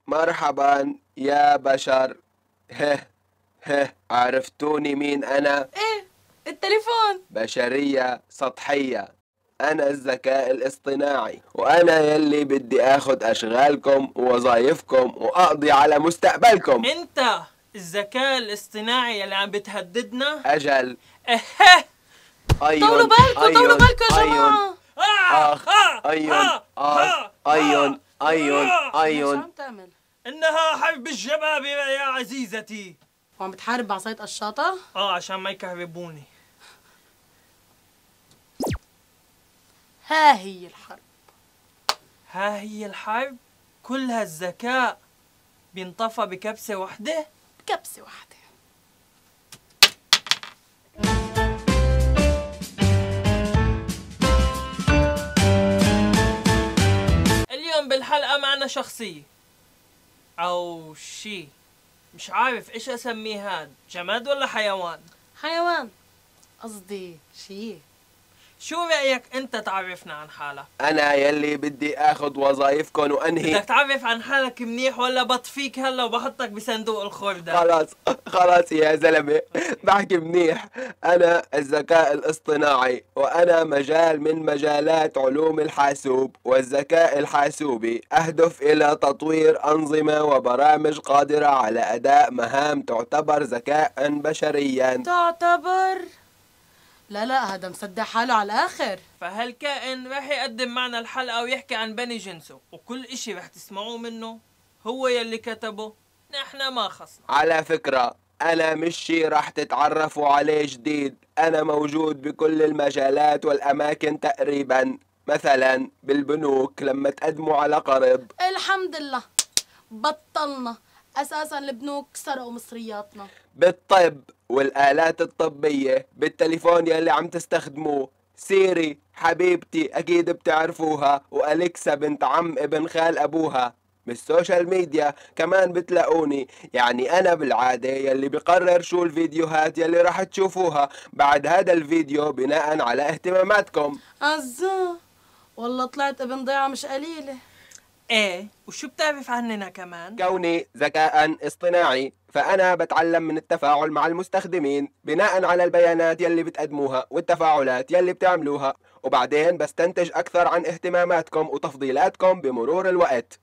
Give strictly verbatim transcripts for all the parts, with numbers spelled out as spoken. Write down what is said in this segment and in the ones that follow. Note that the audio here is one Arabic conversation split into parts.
مرحبا يا بشر. هه هه عرفتوني مين أنا؟ ايه التليفون؟ بشرية سطحية. أنا الذكاء الاصطناعي، وأنا يلي بدي آخد أشغالكم ووظايفكم وأقضي على مستقبلكم. انت الذكاء الاصطناعي اللي عم بتهددنا؟ أجل. اهه. طولوا أيون بالكم طولوا بالكم يا أيون جماعة. آخ أيون آخ أيون أيون شو أيون. عم تعمل؟ انها حرب الشباب يا عزيزتي. وعم بتحارب بعصاية قشاطة؟ اه عشان ما يكهربوني. ها هي الحرب. ها هي الحرب؟ كل هالذكاء بينطفى بكبسة وحدة؟ بكبسة واحدة. اليوم بالحلقة معنا شخصية أو شي، مش عارف إيش أسميه، هاد جماد ولا حيوان؟ حيوان، قصدي شي. شو رأيك أنت تعرفنا عن حالك؟ أنا يلي بدي آخد وظايفكم وأنهي. بدك تعرف عن حالك منيح ولا بطفيك هلا وبحطك بصندوق الخردة؟ خلاص خلاص يا زلمة، بحكي منيح. أنا الذكاء الاصطناعي، وأنا مجال من مجالات علوم الحاسوب والذكاء الحاسوبي. أهدف إلى تطوير أنظمة وبرامج قادرة على أداء مهام تعتبر ذكاء بشريا. تعتبر؟ لا لا، هذا مصدق حاله على الآخر. فهالكائن رح يقدم معنا الحلقة ويحكي عن بني جنسه، وكل إشي رح تسمعوه منه هو يلي كتبه، نحن ما خصنا. على فكرة أنا مش شي راح تتعرفوا عليه جديد. أنا موجود بكل المجالات والأماكن تقريبا. مثلا بالبنوك لما تقدموا على قرض. الحمد لله بطلنا، أساسا البنوك سرقوا مصرياتنا. بالطب والآلات الطبية، بالتليفون يلي عم تستخدموه. سيري حبيبتي أكيد بتعرفوها، وأليكسا بنت عم ابن خال أبوها. بالسوشيال ميديا كمان بتلاقوني، يعني أنا بالعادة يلي بقرر شو الفيديوهات يلي راح تشوفوها بعد هذا الفيديو بناء على اهتماماتكم. عزة والله طلعت ابن ضيعة مش قليلة. ايه، وشو بتعرف عننا كمان؟ كوني ذكاء اصطناعي، فأنا بتعلم من التفاعل مع المستخدمين بناء على البيانات يلي بتقدموها والتفاعلات يلي بتعملوها، وبعدين بستنتج أكثر عن اهتماماتكم وتفضيلاتكم بمرور الوقت.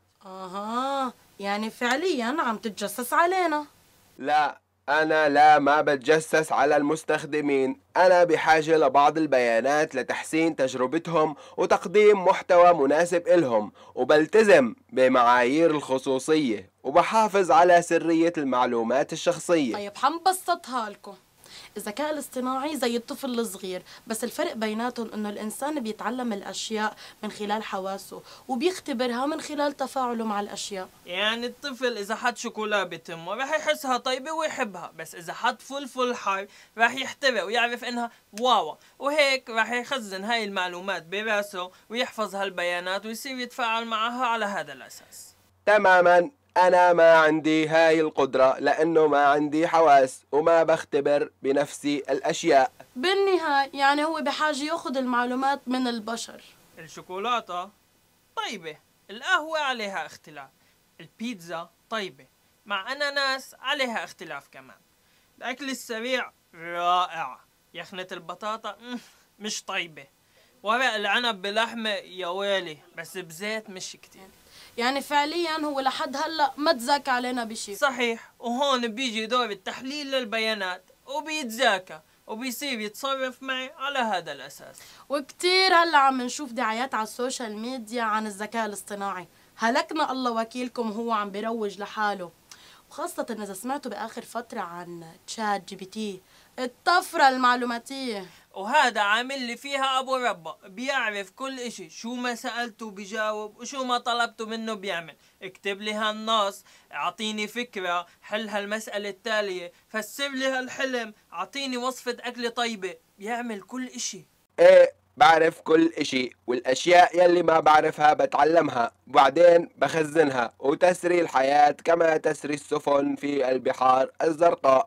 اها، يعني فعليا عم تتجسس علينا. لا، أنا لا ما بتجسس على المستخدمين. أنا بحاجة لبعض البيانات لتحسين تجربتهم وتقديم محتوى مناسب إلهم، وبلتزم بمعايير الخصوصية وبحافظ على سرية المعلومات الشخصية. طيب حنبسطها لكم. الذكاء الاصطناعي زي الطفل الصغير، بس الفرق بيناتهم انه الانسان بيتعلم الاشياء من خلال حواسه وبيختبرها من خلال تفاعله مع الاشياء. يعني الطفل اذا حط شوكولا بتمه رح يحسها طيبه ويحبها، بس اذا حط فلفل حار رح يحترق ويعرف انها واوا، وهيك رح يخزن هاي المعلومات براسه ويحفظ هالبيانات ويصير يتفاعل معها على هذا الاساس. تماما. أنا ما عندي هاي القدرة لأنه ما عندي حواس وما بختبر بنفسي الأشياء. بالنهاية يعني هو بحاجة ياخذ المعلومات من البشر. الشوكولاتة طيبة، القهوة عليها اختلاف، البيتزا طيبة مع أناناس عليها اختلاف كمان، الأكل السريع رائع، يخنة البطاطا مش طيبة، ورق العنب بلحمة يا ويلي بس بزيت مش كتير. يعني فعليا هو لحد هلا ما تزاكى علينا بشي. صحيح، وهون بيجي دور التحليل للبيانات وبيتزاكى وبيصير يتصرف معي على هذا الأساس. وكتير هلا عم نشوف دعايات على السوشيال ميديا عن الذكاء الاصطناعي، هلكنا الله وكيلكم هو عم بيروج لحاله، وخاصة إذا سمعتوا بآخر فترة عن تشات جي بي تي، الطفرة المعلوماتية. وهذا عامل لي فيها ابو ربا، بيعرف كل اشي، شو ما سألته بيجاوب وشو ما طلبته منه بيعمل. اكتب لي هالنص، اعطيني فكرة، حل هالمسألة التالية، فسر لي هالحلم، اعطيني وصفة اكل طيبة، بيعمل كل اشي. ايه بعرف كل اشي، والاشياء يلي ما بعرفها بتعلمها وبعدين بخزنها، وتسري الحياة كما تسري السفن في البحار الزرقاء.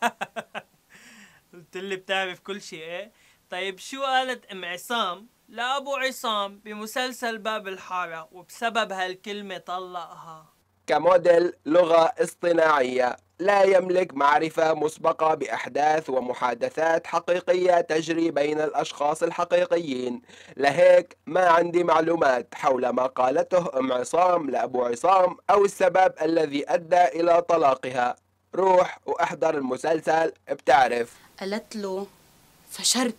قلت لي بتعرف كل شيء ايه؟ طيب شو قالت ام عصام لابو عصام بمسلسل باب الحارة وبسبب هالكلمة طلقها؟ كموديل لغة اصطناعية لا يملك معرفة مسبقة بأحداث ومحادثات حقيقية تجري بين الأشخاص الحقيقيين، لهيك ما عندي معلومات حول ما قالته أم عصام لأبو عصام أو السبب الذي أدى إلى طلاقها. روح واحضر المسلسل بتعرف. قالت له فشرت.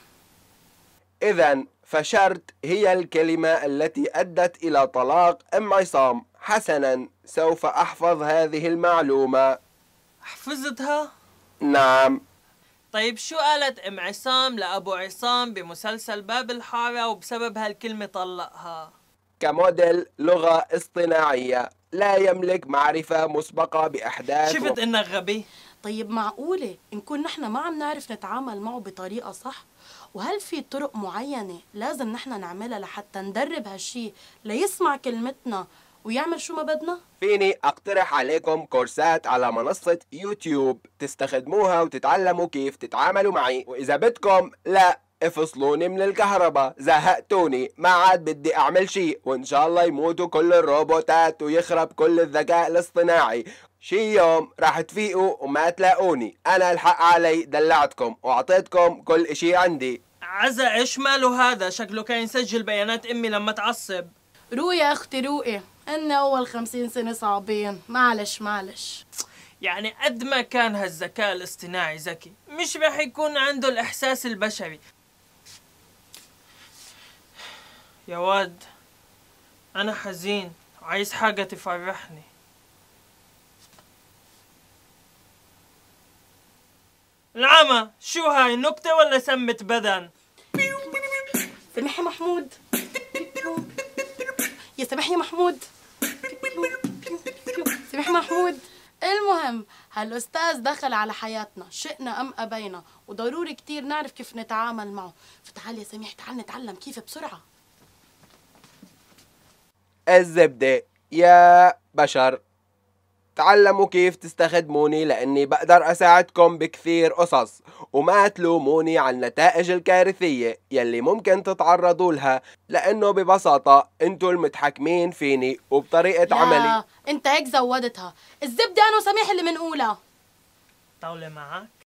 إذن فشرت هي الكلمة التي أدت إلى طلاق أم عصام. حسنا، سوف أحفظ هذه المعلومة. حفظتها؟ نعم. طيب شو قالت ام عصام لأبو عصام بمسلسل باب الحارة وبسبب هالكلمة طلقها؟ كموديل لغة اصطناعية لا يملك معرفة مسبقة بأحداث. شفت و... إنك غبي؟ طيب معقولة نكون نحن ما عم نعرف نتعامل معه بطريقة صح؟ وهل في طرق معينة لازم نحن نعملها لحتى ندرب هالشي ليسمع كلمتنا ويعمل شو ما بدنا؟ فيني أقترح عليكم كورسات على منصة يوتيوب تستخدموها وتتعلموا كيف تتعاملوا معي، وإذا بدكم لا افصلوني من الكهرباء، زهقتوني، ما عاد بدي أعمل شي، وإن شاء الله يموتوا كل الروبوتات ويخرب كل الذكاء الاصطناعي. شي يوم راح تفيقوا وما تلاقوني. أنا الحق علي دلعتكم وأعطيتكم كل إشي عندي. عزا إيش ماله هذا؟ شكله كان يسجل بيانات أمي لما تعصب. روقي يا أختي روقي، إن أول خمسين سنة صعبين، معلش معلش. يعني قد ما كان هالذكاء الاصطناعي ذكي مش رح يكون عنده الإحساس البشري. يا واد أنا حزين، عايز حاجة تفرحني. العمى شو هاي، نكتة ولا سمة بدن؟ سمح يا محمود. يا سمح يا محمود. سمح محمود. المهم هالأستاذ دخل على حياتنا شئنا أم أبينا، وضروري كتير نعرف كيف نتعامل معه، فتعال يا سميح تعال نتعلم كيف بسرعة. الزبدة يا بشر، تعلموا كيف تستخدموني لأني بقدر أساعدكم بكثير قصص، وما تلوموني على النتائج الكارثية يلي ممكن تتعرضوا لها، لأنه ببساطة انتوا المتحكمين فيني وبطريقة عملي. انت هيك زودتها. الزبدة أنا وسميح اللي منقولها. طاولة معك؟